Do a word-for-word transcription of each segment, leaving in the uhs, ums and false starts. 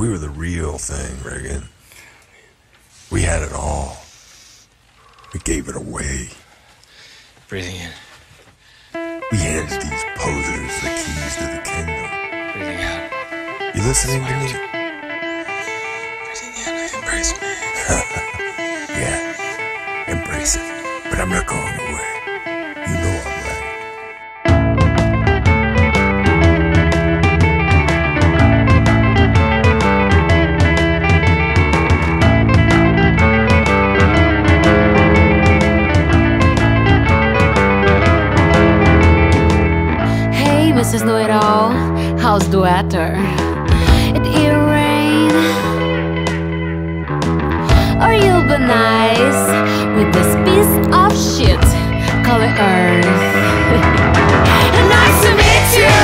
we were the real thing, Reagan. We had it all. We gave it away. Breathing in. We handed these posers the keys to the kingdom. Breathing out. You listening to me? Breathing in. Embrace me. Yeah, embrace it. But I'm not going away. You know I'm right. Missus Know-It-All, how's the weather? It will rain, or you'll be nice with this piece of shit called Earth. Nice to meet you.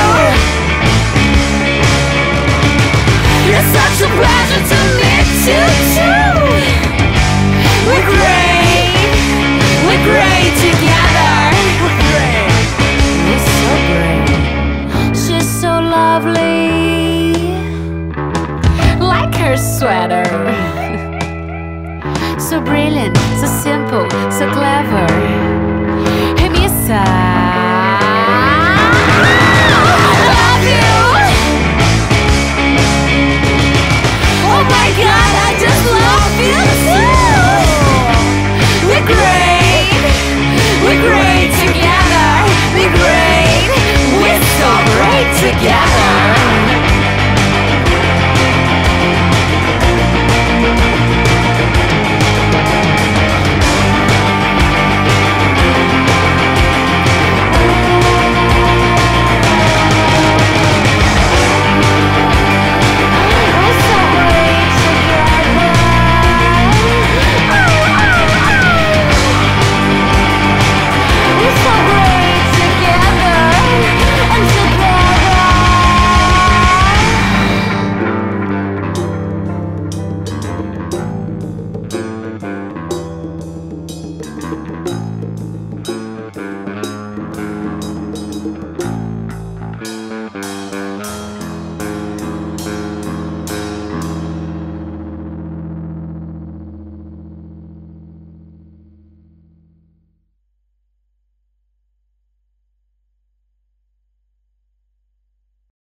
It's such a pleasure to meet you too. We're great, we're great together. We're great, we're so great. She's so lovely, like her sweater. So brilliant, so simple, so clever. Hey, Missa, I love you. Oh my God, I just love you too. We're great, we're great together. We're great, we're so great together.